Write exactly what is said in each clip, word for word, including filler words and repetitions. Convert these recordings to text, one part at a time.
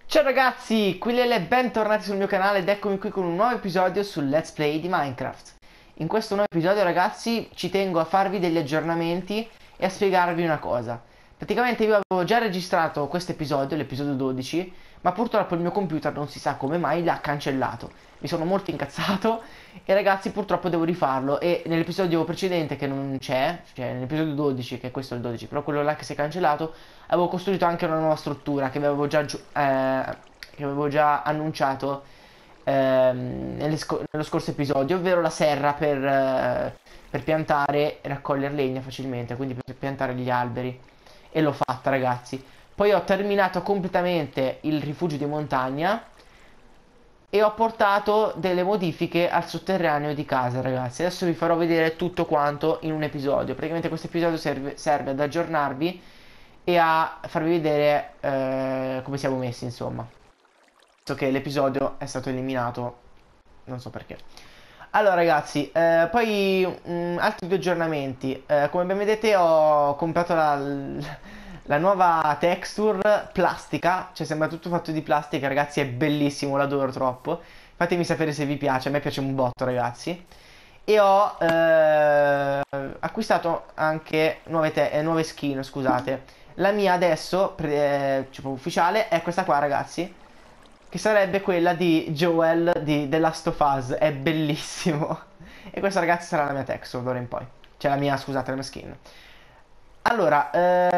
Ciao ragazzi, qui Lele, bentornati sul mio canale ed eccomi qui con un nuovo episodio sul Let's Play di Minecraft. In questo nuovo episodio ragazzi ci tengo a farvi degli aggiornamenti e a spiegarvi una cosa. Praticamente io avevo già registrato questo episodio, l'episodio dodici, ma purtroppo il mio computer non si sa come mai l'ha cancellato. Mi sono molto incazzato e ragazzi purtroppo devo rifarlo e nell'episodio precedente che non c'è, cioè nell'episodio dodici, che questo è il dodici, però quello là che si è cancellato, avevo costruito anche una nuova struttura che vi avevo già, giu- eh, che avevo già annunciato ehm, nelle sco- nello scorso episodio, ovvero la serra per, eh, per piantare e raccogliere legna facilmente, quindi per piantare gli alberi. E l'ho fatta ragazzi. Poi ho terminato completamente il rifugio di montagna e ho portato delle modifiche al sotterraneo di casa ragazzi. Adesso vi farò vedere tutto quanto in un episodio. Praticamente questo episodio serve, serve ad aggiornarvi e a farvi vedere eh, come siamo messi insomma. So che l'episodio è stato eliminato, non so perché. Allora ragazzi, eh, poi mm, altri due aggiornamenti. Eh, come ben vedete ho comprato la, la nuova texture plastica, cioè sembra tutto fatto di plastica ragazzi, è bellissimo, l'adoro troppo. Fatemi sapere se vi piace, a me piace un botto ragazzi. E ho eh, acquistato anche nuove, te- eh, nuove skin, scusate. La mia adesso, pre- eh, tipo ufficiale, è questa qua ragazzi, che sarebbe quella di Joel di The Last of Us, è bellissimo. E questa ragazzi sarà la mia texture d'ora in poi. Cioè la mia, scusate, la mia skin. Allora,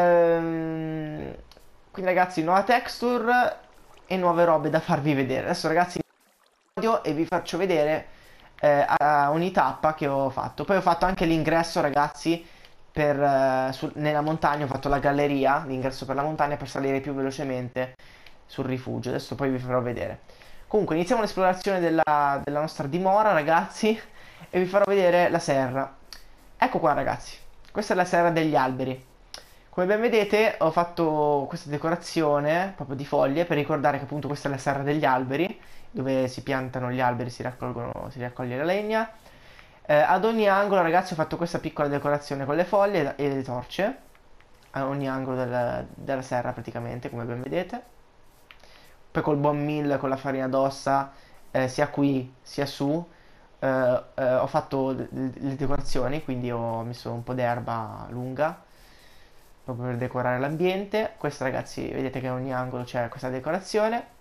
ehm... quindi ragazzi, nuova texture e nuove robe da farvi vedere. Adesso ragazzi, video e vi faccio vedere eh, a- ogni tappa che ho fatto. Poi ho fatto anche l'ingresso ragazzi per, eh, su- nella montagna, ho fatto la galleria, l'ingresso per la montagna per salire più velocemente sul rifugio. Adesso poi vi farò vedere. Comunque iniziamo l'esplorazione della, della nostra dimora ragazzi e vi farò vedere la serra. Ecco qua ragazzi, questa è la serra degli alberi. Come ben vedete ho fatto questa decorazione proprio di foglie per ricordare che appunto questa è la serra degli alberi, dove si piantano gli alberi, si raccolgono, si raccoglie la legna. Eh, ad ogni angolo ragazzi ho fatto questa piccola decorazione con le foglie e le torce, a ogni angolo del- della serra praticamente, come ben vedete. Poi col buon Mill, con la farina d'ossa, eh, sia qui sia su, eh, eh, ho fatto le, le decorazioni, quindi ho messo un po' d'erba lunga proprio per decorare l'ambiente. Questo ragazzi, vedete che a ogni angolo c'è questa decorazione.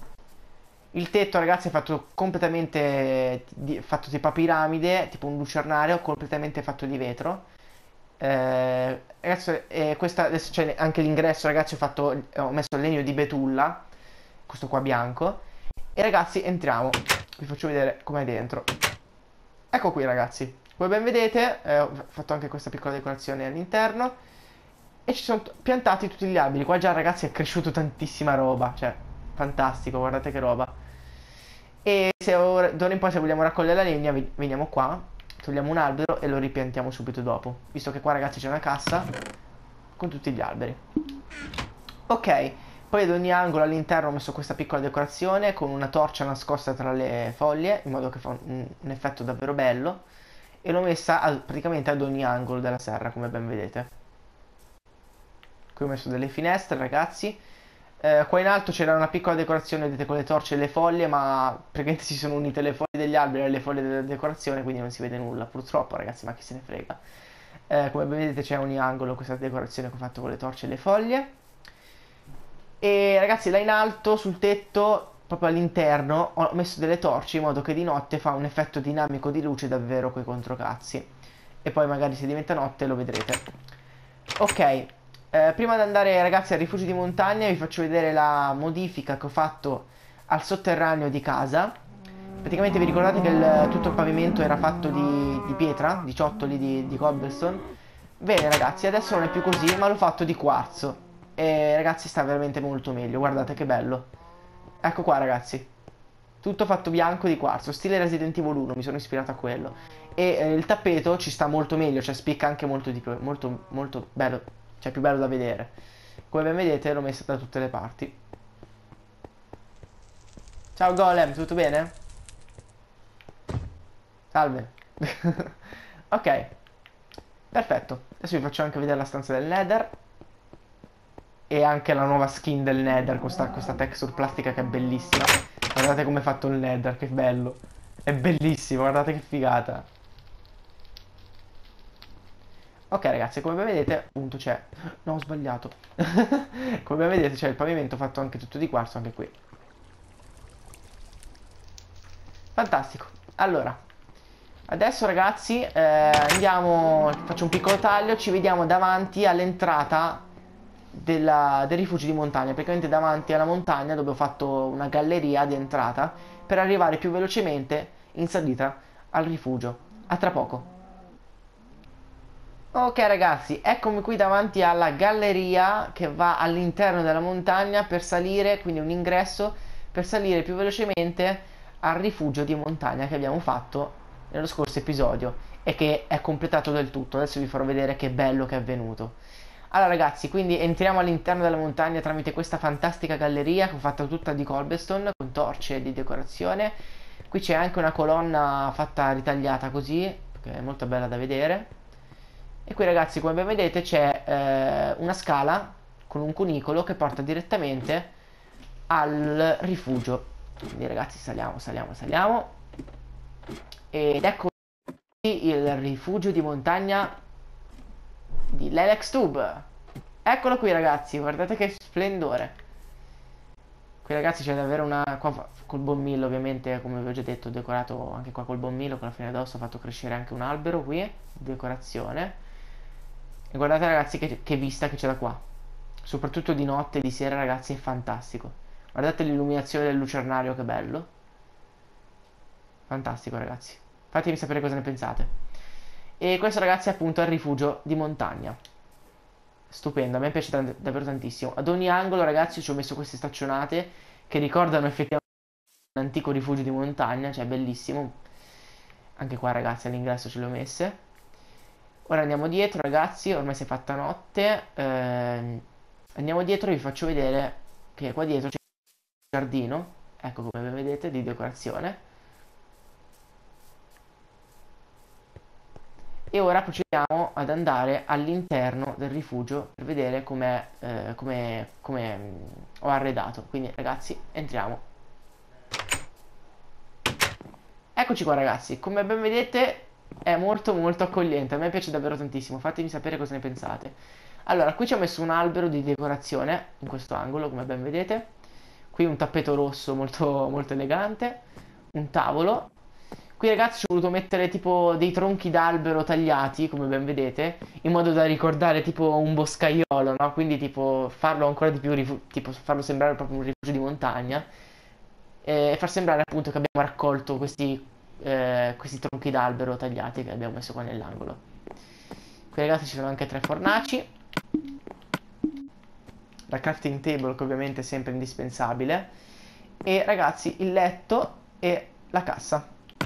Il tetto ragazzi è fatto completamente di, fatto tipo a piramide, tipo un lucernario completamente fatto di vetro. Eh, ragazzi, eh, questa, adesso c'è anche l'ingresso ragazzi, ho, fatto, ho messo il legno di betulla, questo qua bianco. E ragazzi entriamo, vi faccio vedere com'è dentro. Ecco qui ragazzi, come ben vedete eh, ho fatto anche questa piccola decorazione all'interno. E ci sono t- piantati tutti gli alberi. Qua già ragazzi è cresciuto tantissima roba, cioè fantastico, guardate che roba. E se ora, d'ora in poi se vogliamo raccogliere la legna vi- veniamo qua, togliamo un albero e lo ripiantiamo subito dopo. Visto che qua ragazzi c'è una cassa con tutti gli alberi. Ok, poi ad ogni angolo all'interno ho messo questa piccola decorazione con una torcia nascosta tra le foglie, in modo che fa un, un effetto davvero bello. E l'ho messa a- praticamente ad ogni angolo della serra, come ben vedete. Qui ho messo delle finestre ragazzi. Eh, qua in alto c'era una piccola decorazione, vedete, con le torce e le foglie, ma praticamente si sono unite le foglie degli alberi alle foglie della decorazione, quindi non si vede nulla, purtroppo ragazzi, ma chi se ne frega. Eh, come vedete c'è a ogni angolo questa decorazione che ho fatto con le torce e le foglie. E ragazzi là in alto sul tetto, proprio all'interno, ho messo delle torce in modo che di notte fa un effetto dinamico di luce davvero coi controcazzi. E poi magari se diventa notte lo vedrete. Ok, eh, prima di andare ragazzi al rifugio di montagna vi faccio vedere la modifica che ho fatto al sotterraneo di casa. Praticamente vi ricordate che il- tutto il pavimento era fatto di, di pietra, di ciottoli di, di cobblestone? Bene ragazzi, adesso non è più così, ma l'ho fatto di quarzo. E ragazzi sta veramente molto meglio, guardate che bello. Ecco qua ragazzi, tutto fatto bianco di quarzo, stile Resident Evil uno, mi sono ispirato a quello. E eh, il tappeto ci sta molto meglio, cioè spicca anche molto di più, molto, molto bello, cioè più bello da vedere. Come ben vedete l'ho messa da tutte le parti. Ciao Golem, tutto bene? Salve. Ok, perfetto. Adesso vi faccio anche vedere la stanza del Nether. E anche la nuova skin del Nether, questa, questa texture plastica che è bellissima. Guardate come è fatto il Nether, che bello. È bellissimo, guardate che figata. Ok ragazzi, come ben vedete, appunto c'è... No, ho sbagliato. Come ben vedete c'è il pavimento fatto anche tutto di quarzo, anche qui. Fantastico. Allora, adesso ragazzi eh, andiamo, faccio un piccolo taglio, ci vediamo davanti all'entrata della- del rifugio di montagna, praticamente davanti alla montagna dove ho fatto una galleria di entrata per arrivare più velocemente in salita al rifugio. A tra poco. Ok ragazzi, eccomi qui davanti alla galleria che va all'interno della montagna per salire, quindi un ingresso per salire più velocemente al rifugio di montagna che abbiamo fatto nello scorso episodio e che è completato del tutto. Adesso vi farò vedere che bello che è venuto. Allora ragazzi, quindi entriamo all'interno della montagna tramite questa fantastica galleria che ho fatto tutta di cobblestone con torce di decorazione. Qui c'è anche una colonna fatta ritagliata così, che è molto bella da vedere. E qui ragazzi, come ben vedete, c'è eh, una scala con un cunicolo che porta direttamente al rifugio. Quindi ragazzi, saliamo, saliamo, saliamo. Ed ecco il rifugio di montagna di Lelex Tube. Eccolo qui ragazzi, guardate che splendore. Qui ragazzi c'è davvero una... Qua col bommillo ovviamente, come vi ho già detto, ho decorato anche qua col bommillo, con la fine d'osso ho fatto crescere anche un albero qui, decorazione. E guardate ragazzi che, che vista che c'è da qua. Soprattutto di notte e di sera ragazzi è fantastico. Guardate l'illuminazione del lucernario, che bello. Fantastico ragazzi. Fatemi sapere cosa ne pensate. E questo ragazzi è appunto il rifugio di montagna. Stupendo, a me piace tant- davvero tantissimo. Ad ogni angolo ragazzi ci ho messo queste staccionate che ricordano effettivamente un antico rifugio di montagna. Cioè bellissimo. Anche qua ragazzi all'ingresso ce le ho messe. Ora andiamo dietro ragazzi, ormai si è fatta notte. ehm, Andiamo dietro e vi faccio vedere che qua dietro c'è un giardino. Ecco come vedete, di decorazione. E ora procediamo ad andare all'interno del rifugio per vedere com'è, eh, come come mm, ho arredato. Quindi ragazzi, entriamo. Eccoci qua ragazzi, come ben vedete è molto molto accogliente, a me piace davvero tantissimo, fatemi sapere cosa ne pensate. Allora, qui ci ho messo un albero di decorazione, in questo angolo, come ben vedete. Qui un tappeto rosso molto, molto elegante, un tavolo. Qui ragazzi ci ho voluto mettere tipo dei tronchi d'albero tagliati, come ben vedete, in modo da ricordare tipo un boscaiolo, no? Quindi tipo farlo ancora di più, rifu- tipo farlo sembrare proprio un rifugio di montagna e far sembrare appunto che abbiamo raccolto questi, eh, questi tronchi d'albero tagliati che abbiamo messo qua nell'angolo. Qui ragazzi ci sono anche tre fornaci, la crafting table che ovviamente è sempre indispensabile, e ragazzi il letto e la cassa.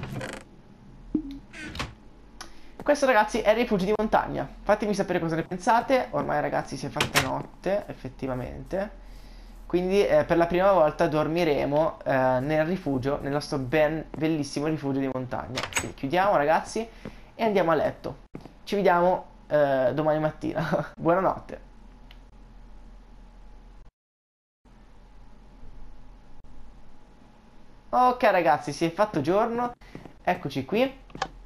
Questo ragazzi è il rifugio di montagna. Fatemi sapere cosa ne pensate. Ormai ragazzi si è fatta notte effettivamente, quindi eh, per la prima volta dormiremo eh, nel rifugio, nel nostro ben bellissimo rifugio di montagna. Quindi chiudiamo ragazzi e andiamo a letto. Ci vediamo eh, domani mattina. Buonanotte. Ok ragazzi, si è fatto giorno. Eccoci qui.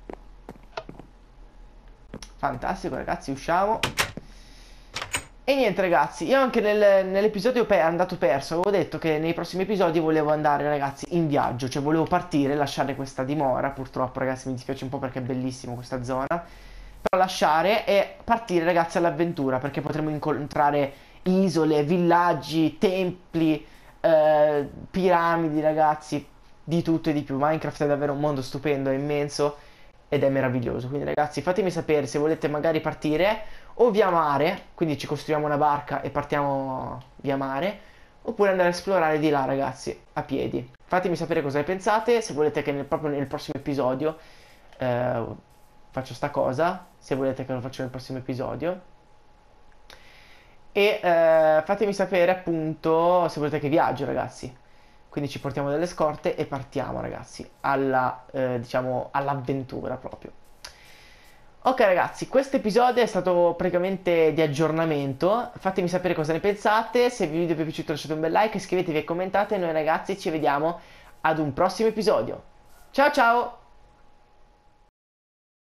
Fantastico ragazzi, usciamo. E niente ragazzi, io anche nel- nell'episodio pe- andato perso avevo detto che nei prossimi episodi volevo andare ragazzi in viaggio, cioè volevo partire, lasciare questa dimora. Purtroppo ragazzi mi dispiace un po' perché è bellissima questa zona, però lasciare e partire ragazzi all'avventura, perché potremo incontrare isole, villaggi, templi, eh, piramidi ragazzi, di tutto e di più. Minecraft è davvero un mondo stupendo, è immenso ed è meraviglioso. Quindi ragazzi fatemi sapere se volete magari partire o via mare, quindi ci costruiamo una barca e partiamo via mare, oppure andare a esplorare di là ragazzi, a piedi. Fatemi sapere cosa ne pensate, se volete che nel, proprio nel prossimo episodio eh, faccio sta cosa, se volete che lo faccio nel prossimo episodio. E eh, fatemi sapere appunto se volete che viaggio ragazzi. Quindi ci portiamo delle scorte e partiamo ragazzi alla, eh, diciamo, all'avventura proprio. Ok ragazzi, questo episodio è stato praticamente di aggiornamento, fatemi sapere cosa ne pensate, se il video vi è piaciuto lasciate un bel like, iscrivetevi e commentate, noi ragazzi ci vediamo ad un prossimo episodio. Ciao ciao!